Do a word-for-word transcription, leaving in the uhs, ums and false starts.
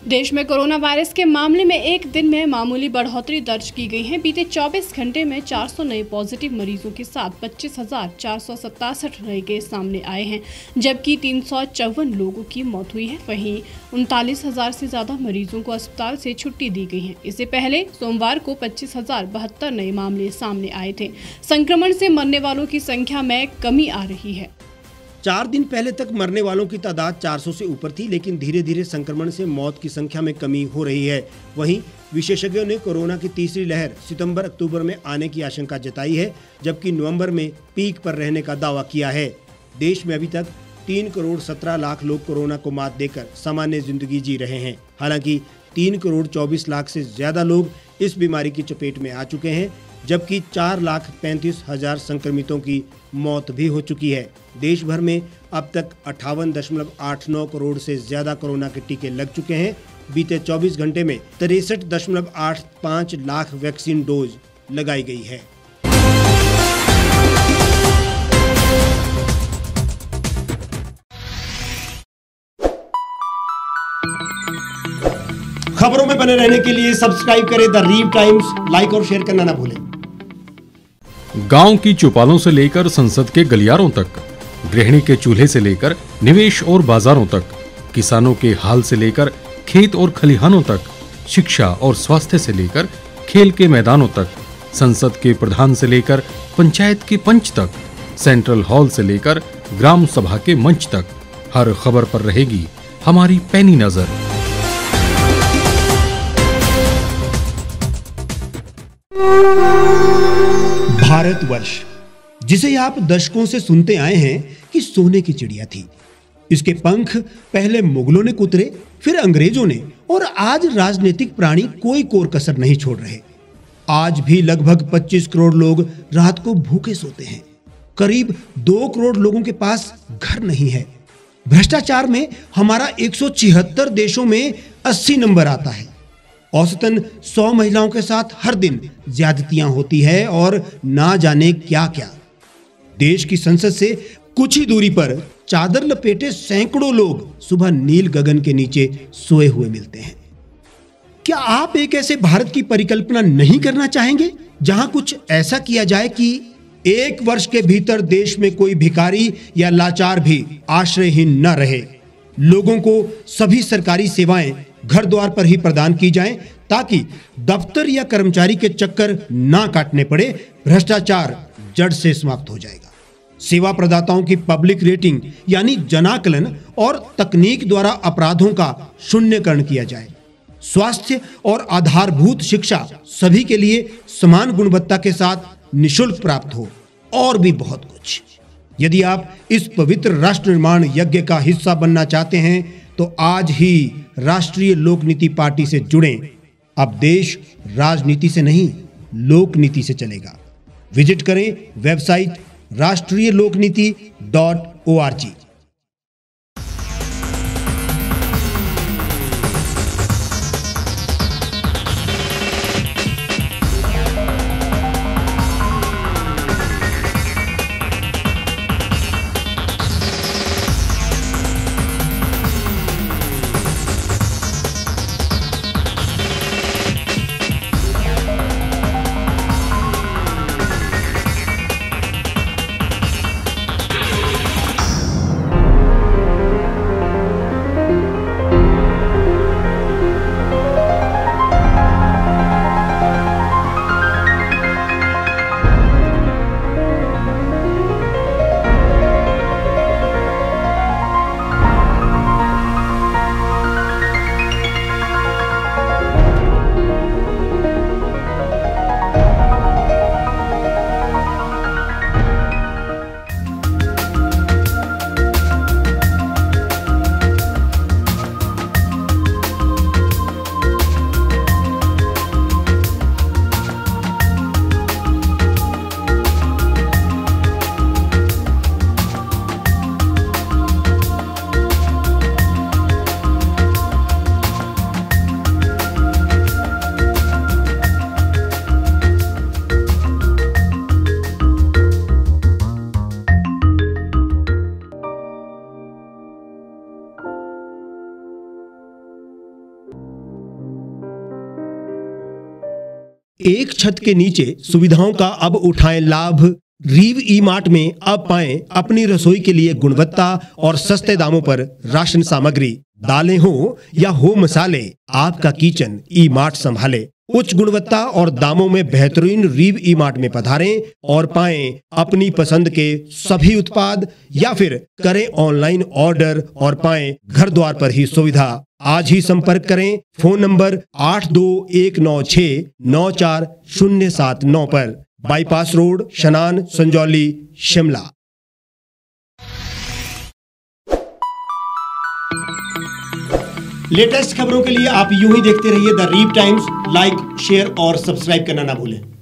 देश में corona virus के मामले में एक दिन में मामूली बढ़ोतरी दर्ज की गई है। बीते चौबीस घंटे में चार सौ नए पॉजिटिव मरीजों के साथ पच्चीस हजार चार सौ सतासठ नए केस सामने आए हैं, जबकि तीन सौ चौवन लोगों की मौत हुई है। वहीं उनतालीस हजार से ज्यादा मरीजों को अस्पताल से छुट्टी दी गई है। इससे पहले सोमवार को पच्चीस हजार बहत्तर नए मामले सामने आए थे। संक्रमण से मरने वालों की संख्या में कमी आ रही है। चार दिन पहले तक मरने वालों की तादाद चार सौ से ऊपर थी, लेकिन धीरे धीरे संक्रमण से मौत की संख्या में कमी हो रही है। वहीं विशेषज्ञों ने कोरोना की तीसरी लहर सितंबर अक्टूबर में आने की आशंका जताई है, जबकि नवंबर में पीक पर रहने का दावा किया है। देश में अभी तक तीन करोड़ सत्रह लाख लोग कोरोना को मात देकर सामान्य जिंदगी जी रहे हैं। हालांकि तीन करोड़ चौबीस लाख से ज्यादा लोग इस बीमारी की चपेट में आ चुके हैं, जबकि चार लाख पैंतीस हजार संक्रमितों की मौत भी हो चुकी है। देश भर में अब तक अट्ठावन दशमलव आठ नौ करोड़ से ज्यादा कोरोना के टीके लग चुके हैं। बीते चौबीस घंटे में तिरसठ दशमलव आठ पाँच लाख वैक्सीन डोज लगाई गई है। खबरों में बने रहने के लिए सब्सक्राइब करें द रीव टाइम्स, लाइक और शेयर करना ना भूलें। गांव की चौपालों से लेकर संसद के गलियारों तक, गृहिणी के चूल्हे से लेकर निवेश और बाजारों तक, किसानों के हाल से लेकर खेत और खलिहानों तक, शिक्षा और स्वास्थ्य से लेकर खेल के मैदानों तक, संसद के प्रधान से लेकर पंचायत के पंच तक, सेंट्रल हॉल से लेकर ग्राम सभा के मंच तक, हर खबर पर रहेगी हमारी पैनी नजर। भारतवर्ष, जिसे आप दशकों से सुनते आए हैं कि सोने की चिड़िया थी। इसके पंख पहले मुगलों ने कुतरे, फिर अंग्रेजों ने, और आज राजनीतिक प्राणी कोई कोर कसर नहीं छोड़ रहे। आज भी लगभग पच्चीस करोड़ लोग रात को भूखे सोते हैं। करीब दो करोड़ लोगों के पास घर नहीं है। भ्रष्टाचार में हमारा एक सौ छिहत्तर देशों में अस्सी नंबर आता है। औसतन सौ महिलाओं के साथ हर दिन ज्यादतियां होती है और ना जाने क्या क्या। देश की संसद से कुछ ही दूरी पर चादर लपेटे सैकड़ों लोग सुबह नील गगन के नीचे सोए हुए मिलते हैं। क्या आप एक ऐसे भारत की परिकल्पना नहीं करना चाहेंगे जहां कुछ ऐसा किया जाए कि एक वर्ष के भीतर देश में कोई भिखारी या लाचार भी आश्रयहीन न रहे? लोगों को सभी सरकारी सेवाएं घर द्वार पर ही प्रदान की जाएं, ताकि दफ्तर या कर्मचारी के चक्कर ना काटने पड़े। भ्रष्टाचार जड़ से समाप्त हो जाएगा। सेवा प्रदाताओं की पब्लिक रेटिंग यानी जनाकलन और तकनीक द्वारा अपराधों का शून्यकरण किया जाए। स्वास्थ्य और आधारभूत शिक्षा सभी के लिए समान गुणवत्ता के साथ निःशुल्क प्राप्त हो, और भी बहुत कुछ। यदि आप इस पवित्र राष्ट्र निर्माण यज्ञ का हिस्सा बनना चाहते हैं तो आज ही राष्ट्रीय लोक नीति पार्टी से जुड़ें। अब देश राजनीति से नहीं, लोक नीति से चलेगा। विजिट करें वेबसाइट राष्ट्रीय लोक नीति डॉट ओ आर जी। एक छत के नीचे सुविधाओं का अब उठाएं लाभ। रीव ई मार्ट में अब पाएं अपनी रसोई के लिए गुणवत्ता और सस्ते दामों पर राशन सामग्री। दालें हो या हो मसाले, आपका किचन ई मार्ट संभाले। उच्च गुणवत्ता और दामों में बेहतरीन रीव ई मार्ट में पधारें और पाएं अपनी पसंद के सभी उत्पाद, या फिर करें ऑनलाइन ऑर्डर और पाएं घर द्वार पर ही सुविधा। आज ही संपर्क करें फोन नंबर आठ दो एक नौ छह नौ चार शून्य सात नौ पर, बाईपास रोड, शनान, संजौली, शिमला। लेटेस्ट खबरों के लिए आप यूं ही देखते रहिए the Reeve Times. Like, share और सब्सक्राइब करना ना भूलें।